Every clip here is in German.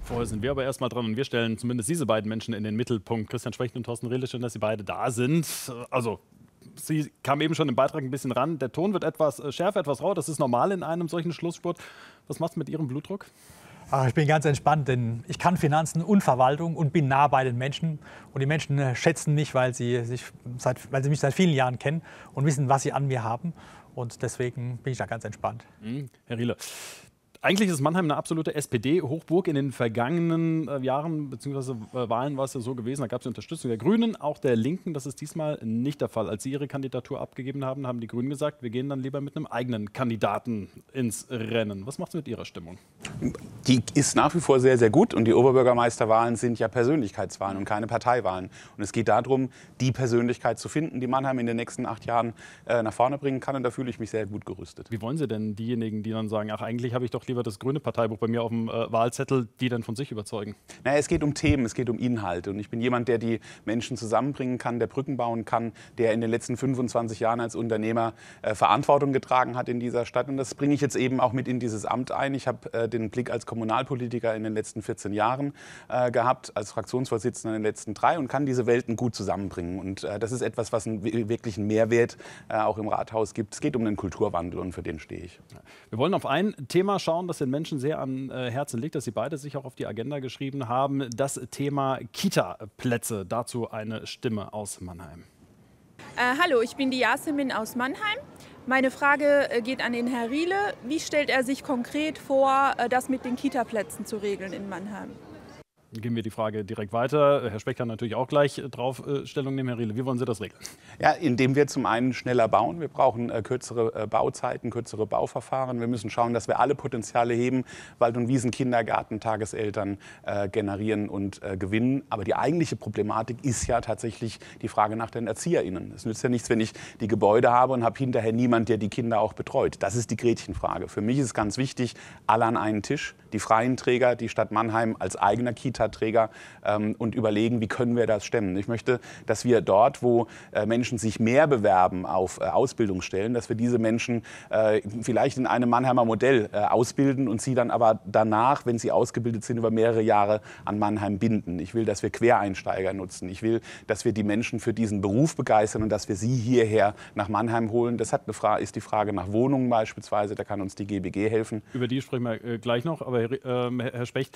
Vorher sind wir aber erstmal dran und wir stellen zumindest diese beiden Menschen in den Mittelpunkt. Christian Specht und Thorsten Rehle, schön, dass Sie beide da sind. Also, Sie kamen eben schon im Beitrag ein bisschen ran. Der Ton wird etwas schärfer, etwas rau. Das ist normal in einem solchen Schlussspurt. Was macht es mit Ihrem Blutdruck? Ach, ich bin ganz entspannt, denn ich kann Finanzen und Verwaltung und bin nah bei den Menschen. Und die Menschen schätzen mich, weil sie mich seit vielen Jahren kennen und wissen, was sie an mir haben. Und deswegen bin ich da ganz entspannt. Herr Rehle, eigentlich ist Mannheim eine absolute SPD-Hochburg. In den vergangenen Jahren bzw. Wahlen war es ja so gewesen, da gab es die Unterstützung der Grünen, auch der Linken. Das ist diesmal nicht der Fall. Als Sie Ihre Kandidatur abgegeben haben, haben die Grünen gesagt, wir gehen dann lieber mit einem eigenen Kandidaten ins Rennen. Was macht es mit Ihrer Stimmung? Die ist nach wie vor sehr, sehr gut. Und die Oberbürgermeisterwahlen sind ja Persönlichkeitswahlen und keine Parteiwahlen. Und es geht darum, die Persönlichkeit zu finden, die Mannheim in den nächsten 8 Jahren nach vorne bringen kann. Und da fühle ich mich sehr gut gerüstet. Wie wollen Sie denn diejenigen, die dann sagen, ach, eigentlich habe ich doch lieber das grüne Parteibuch bei mir auf dem Wahlzettel, die dann von sich überzeugen? Naja, es geht um Themen, es geht um Inhalte. Und ich bin jemand, der die Menschen zusammenbringen kann, der Brücken bauen kann, der in den letzten 25 Jahren als Unternehmer Verantwortung getragen hat in dieser Stadt. Und das bringe ich jetzt eben auch mit in dieses Amt ein. Ich habe den Blick als Kommunalpolitiker in den letzten 14 Jahren gehabt, als Fraktionsvorsitzender in den letzten 3 und kann diese Welten gut zusammenbringen. Und das ist etwas, was einen wirklichen Mehrwert auch im Rathaus gibt. Es geht um den Kulturwandel und für den stehe ich. Wir wollen auf ein Thema schauen, das den Menschen sehr am Herzen liegt, dass Sie beide sich auch auf die Agenda geschrieben haben. Das Thema Kita-Plätze. Dazu eine Stimme aus Mannheim. Hallo, ich bin die Yasemin aus Mannheim. Meine Frage geht an den Herrn Riele. Wie stellt er sich konkret vor, das mit den Kita-Plätzen zu regeln in Mannheim? Geben wir die Frage direkt weiter. Herr Specht kann natürlich auch gleich drauf Stellung nehmen. Herr Riele, wie wollen Sie das regeln? Ja, indem wir zum einen schneller bauen. Wir brauchen kürzere Bauzeiten, kürzere Bauverfahren. Wir müssen schauen, dass wir alle Potenziale heben, Wald- und Wiesenkindergarten, Tageseltern generieren und gewinnen. Aber die eigentliche Problematik ist ja tatsächlich die Frage nach den ErzieherInnen. Es nützt ja nichts, wenn ich die Gebäude habe und habe hinterher niemand, der die Kinder auch betreut. Das ist die Gretchenfrage. Für mich ist ganz wichtig, alle an einen Tisch. Die freien Träger, die Stadt Mannheim als eigener Kita-Träger und überlegen, wie können wir das stemmen. Ich möchte, dass wir dort, wo Menschen sich mehr bewerben auf Ausbildungsstellen, dass wir diese Menschen vielleicht in einem Mannheimer Modell ausbilden und sie dann aber danach, wenn sie ausgebildet sind, über mehrere Jahre an Mannheim binden. Ich will, dass wir Quereinsteiger nutzen. Ich will, dass wir die Menschen für diesen Beruf begeistern und dass wir sie hierher nach Mannheim holen. Das ist die Frage nach Wohnungen beispielsweise. Da kann uns die GBG helfen. Über die sprechen wir gleich noch. Aber Herr Specht,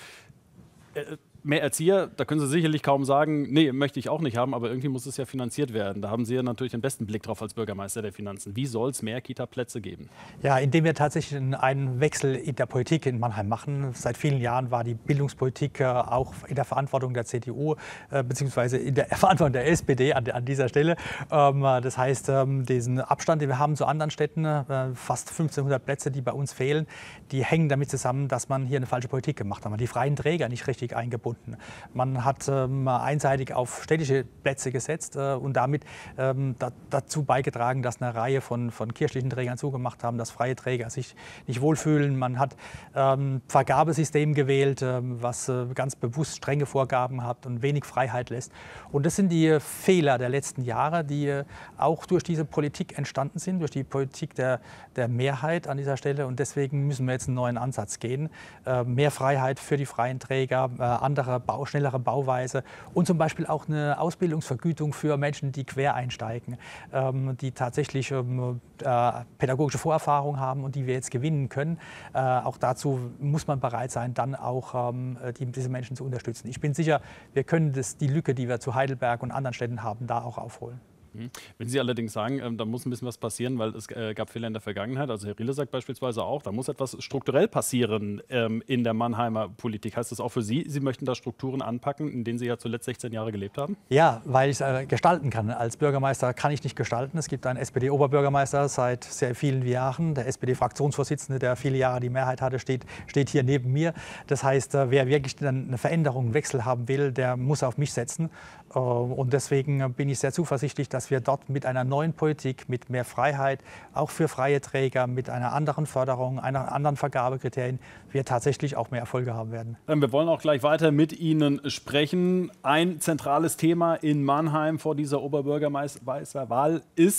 mehr Erzieher, da können Sie sicherlich kaum sagen, nee, möchte ich auch nicht haben, aber irgendwie muss es ja finanziert werden. Da haben Sie ja natürlich den besten Blick drauf als Bürgermeister der Finanzen. Wie soll es mehr Kita-Plätze geben? Ja, indem wir tatsächlich einen Wechsel in der Politik in Mannheim machen. Seit vielen Jahren war die Bildungspolitik auch in der Verantwortung der CDU beziehungsweise in der Verantwortung der SPD an dieser Stelle. Das heißt, diesen Abstand, den wir haben zu anderen Städten, fast 1500 Plätze, die bei uns fehlen, die hängen damit zusammen, dass man hier eine falsche Politik gemacht hat. Man hat die freien Träger nicht richtig eingebunden. Man hat einseitig auf städtische Plätze gesetzt und damit dazu beigetragen, dass eine Reihe von kirchlichen Trägern zugemacht haben, dass freie Träger sich nicht wohlfühlen. Man hat Vergabesystem gewählt, was ganz bewusst strenge Vorgaben hat und wenig Freiheit lässt. Und das sind die Fehler der letzten Jahre, die auch durch diese Politik entstanden sind, durch die Politik der Mehrheit an dieser Stelle. Und deswegen müssen wir jetzt einen neuen Ansatz gehen. Mehr Freiheit für die freien Träger, andere schnellere Bauweise und zum Beispiel auch eine Ausbildungsvergütung für Menschen, die quer einsteigen, die tatsächlich pädagogische Vorerfahrung haben und die wir jetzt gewinnen können. Auch dazu muss man bereit sein, dann auch diese Menschen zu unterstützen. Ich bin sicher, wir können die Lücke, die wir zu Heidelberg und anderen Städten haben, da auch aufholen. Wenn Sie allerdings sagen, da muss ein bisschen was passieren, weil es gab Fehler in der Vergangenheit, also Herr Riele sagt beispielsweise auch, da muss etwas strukturell passieren in der Mannheimer Politik. Heißt das auch für Sie, Sie möchten da Strukturen anpacken, in denen Sie ja zuletzt 16 Jahre gelebt haben? Ja, weil ich gestalten kann. Als Bürgermeister kann ich nicht gestalten. Es gibt einen SPD-Oberbürgermeister seit sehr vielen Jahren. Der SPD-Fraktionsvorsitzende, der viele Jahre die Mehrheit hatte, steht hier neben mir. Das heißt, wer wirklich eine Veränderung, einen Wechsel haben will, der muss auf mich setzen. Und deswegen bin ich sehr zuversichtlich, dass wir dort mit einer neuen Politik, mit mehr Freiheit, auch für freie Träger, mit einer anderen Förderung, einer anderen Vergabekriterien, wir tatsächlich auch mehr Erfolge haben werden. Wir wollen auch gleich weiter mit Ihnen sprechen. Ein zentrales Thema in Mannheim vor dieser Oberbürgermeisterwahl ist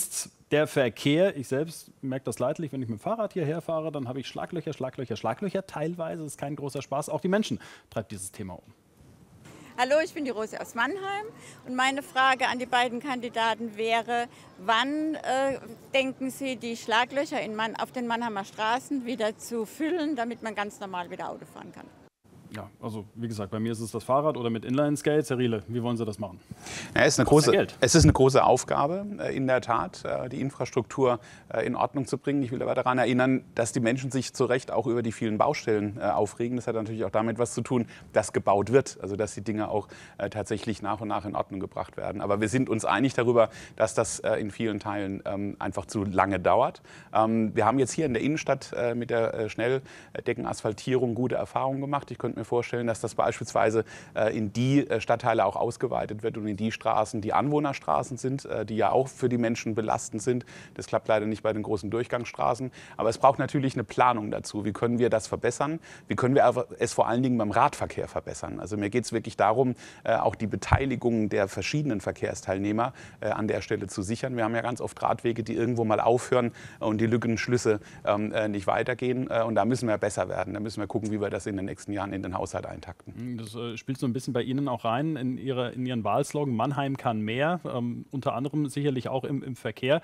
Der Verkehr, ich selbst merke das leidlich, wenn ich mit dem Fahrrad hierher fahre, dann habe ich Schlaglöcher, Schlaglöcher, Schlaglöcher. Teilweise ist kein großer Spaß. Auch die Menschen treibt dieses Thema um. Hallo, ich bin die Rosi aus Mannheim und meine Frage an die beiden Kandidaten wäre, wann denken Sie, die Schlaglöcher auf den Mannheimer Straßen wieder zu füllen, damit man ganz normal wieder Auto fahren kann? Ja, also wie gesagt, bei mir ist es das Fahrrad oder mit Inline-Skates. Herr Riele, wie wollen Sie das machen? Ja, es ist eine große Aufgabe, in der Tat, die Infrastruktur in Ordnung zu bringen. Ich will aber daran erinnern, dass die Menschen sich zu Recht auch über die vielen Baustellen aufregen. Das hat natürlich auch damit was zu tun, dass gebaut wird, also dass die Dinge auch tatsächlich nach und nach in Ordnung gebracht werden. Aber wir sind uns einig darüber, dass das in vielen Teilen einfach zu lange dauert. Wir haben jetzt hier in der Innenstadt mit der Schnelldeckenasphaltierung gute Erfahrungen gemacht. Ich könnte mir vorstellen, dass das beispielsweise in die Stadtteile auch ausgeweitet wird und in die Straßen, die Anwohnerstraßen sind, die ja auch für die Menschen belastend sind. Das klappt leider nicht bei den großen Durchgangsstraßen. Aber es braucht natürlich eine Planung dazu. Wie können wir das verbessern? Wie können wir es vor allen Dingen beim Radverkehr verbessern? Also mir geht es wirklich darum, auch die Beteiligung der verschiedenen Verkehrsteilnehmer an der Stelle zu sichern. Wir haben ja ganz oft Radwege, die irgendwo mal aufhören und die Lückenschlüsse nicht weitergehen. Und da müssen wir besser werden. Da müssen wir gucken, wie wir das in den nächsten Jahren in den Haushalt eintakten. Das spielt so ein bisschen bei Ihnen auch rein in Ihren Wahlslogan, Mannheim kann mehr, unter anderem sicherlich auch im Verkehr.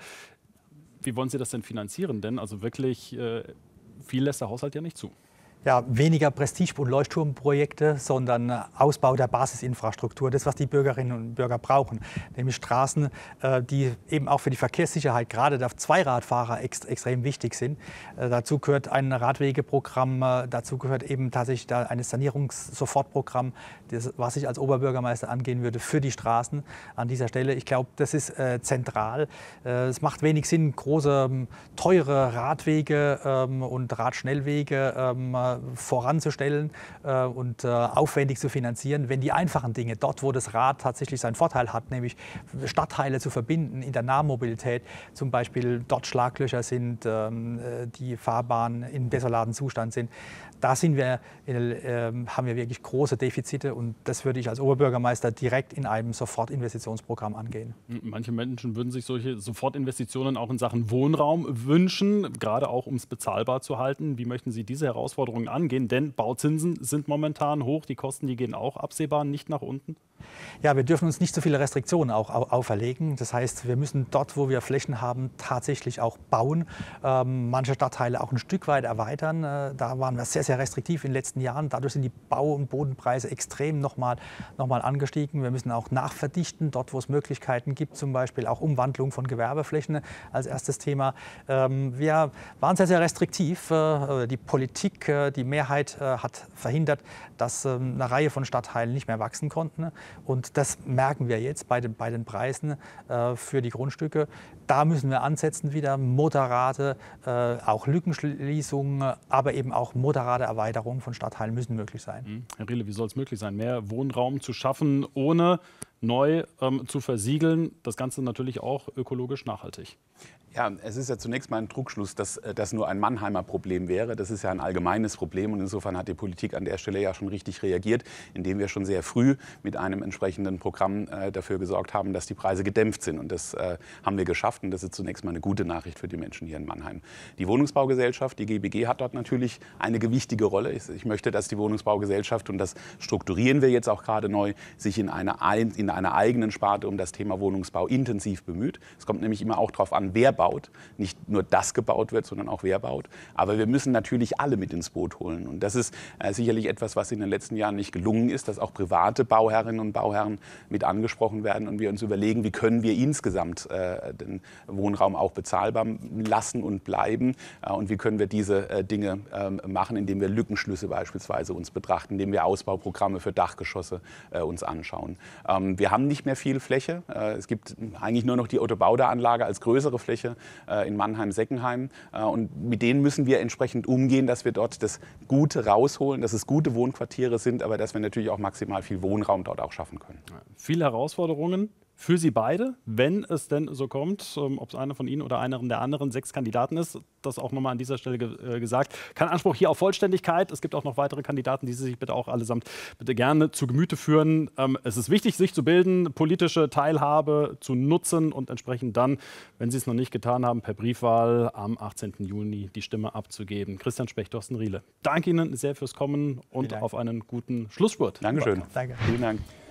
Wie wollen Sie das denn finanzieren? Denn also wirklich viel lässt der Haushalt ja nicht zu. Ja, weniger Prestige- und Leuchtturmprojekte, sondern Ausbau der Basisinfrastruktur, das, was die Bürgerinnen und Bürger brauchen, nämlich Straßen, die eben auch für die Verkehrssicherheit, gerade der Zweiradfahrer, extrem wichtig sind. Dazu gehört ein Radwegeprogramm, dazu gehört eben tatsächlich ein Sanierungssofortprogramm, was ich als Oberbürgermeister angehen würde für die Straßen an dieser Stelle. Ich glaube, das ist zentral. Es macht wenig Sinn, große, teure Radwege und Radschnellwege voranzustellen und aufwendig zu finanzieren, wenn die einfachen Dinge, dort wo das Rad tatsächlich seinen Vorteil hat, nämlich Stadtteile zu verbinden in der Nahmobilität, zum Beispiel dort Schlaglöcher sind, die Fahrbahnen in desolaten Zustand sind, da haben wir wirklich große Defizite und das würde ich als Oberbürgermeister direkt in einem Sofortinvestitionsprogramm angehen. Manche Menschen würden sich solche Sofortinvestitionen auch in Sachen Wohnraum wünschen, gerade auch um es bezahlbar zu halten. Wie möchten Sie diese Herausforderungen angehen? Denn Bauzinsen sind momentan hoch, die Kosten, die gehen auch absehbar nicht nach unten. Ja, wir dürfen uns nicht so viele Restriktionen auch auferlegen. Das heißt, wir müssen dort, wo wir Flächen haben, tatsächlich auch bauen. Manche Stadtteile auch ein Stück weit erweitern. Da waren wir sehr, sehr restriktiv in den letzten Jahren. Dadurch sind die Bau- und Bodenpreise extrem nochmal angestiegen. Wir müssen auch nachverdichten, dort, wo es Möglichkeiten gibt, zum Beispiel auch Umwandlung von Gewerbeflächen als erstes Thema. Wir waren sehr, sehr restriktiv. Die Politik, die Mehrheit hat verhindert, dass eine Reihe von Stadtteilen nicht mehr wachsen konnten. Und das merken wir jetzt bei den Preisen für die Grundstücke. Da müssen wir ansetzen wieder, moderate, auch Lückenschließungen, aber eben auch moderate Erweiterungen von Stadtteilen müssen möglich sein. Herr Riele, wie soll es möglich sein, mehr Wohnraum zu schaffen, ohne neu zu versiegeln? Das Ganze natürlich auch ökologisch nachhaltig. Ja, es ist ja zunächst mal ein Trugschluss, dass das nur ein Mannheimer Problem wäre. Das ist ja ein allgemeines Problem und insofern hat die Politik an der Stelle ja schon richtig reagiert, indem wir schon sehr früh mit einem entsprechenden Programm dafür gesorgt haben, dass die Preise gedämpft sind. Und das haben wir geschafft und das ist zunächst mal eine gute Nachricht für die Menschen hier in Mannheim. Die Wohnungsbaugesellschaft, die GBG, hat dort natürlich eine gewichtige Rolle. Ich möchte, dass die Wohnungsbaugesellschaft, und das strukturieren wir jetzt auch gerade neu, sich in einer eigenen Sparte um das Thema Wohnungsbau intensiv bemüht. Es kommt nämlich immer auch darauf an, wer baut. Nicht nur das gebaut wird, sondern auch wer baut. Aber wir müssen natürlich alle mit ins Boot holen. Und das ist sicherlich etwas, was in den letzten Jahren nicht gelungen ist, dass auch private Bauherrinnen und Bauherren mit angesprochen werden und wir uns überlegen, wie können wir insgesamt den Wohnraum auch bezahlbar lassen und bleiben und wie können wir diese Dinge machen, indem wir Lückenschlüsse beispielsweise uns betrachten, indem wir Ausbauprogramme für Dachgeschosse uns anschauen. Wir haben nicht mehr viel Fläche. Es gibt eigentlich nur noch die Otto-Bauder-Anlage als größere Fläche in Mannheim-Seckenheim. Und mit denen müssen wir entsprechend umgehen, dass wir dort das Gute rausholen, dass es gute Wohnquartiere sind, aber dass wir natürlich auch maximal viel Wohnraum dort auch schaffen können. Viele Herausforderungen, für Sie beide, wenn es denn so kommt, ob es einer von Ihnen oder einer der anderen 6 Kandidaten ist, das auch nochmal an dieser Stelle gesagt. Kein Anspruch hier auf Vollständigkeit. Es gibt auch noch weitere Kandidaten, die Sie sich bitte auch allesamt bitte gerne zu Gemüte führen. Es ist wichtig, sich zu bilden, politische Teilhabe zu nutzen und entsprechend dann, wenn Sie es noch nicht getan haben, per Briefwahl am 18. Juni die Stimme abzugeben. Christian Specht, Thorsten Riele. Danke Ihnen sehr fürs Kommen und auf einen guten Schlussspurt. Dankeschön. Danke. Vielen Dank.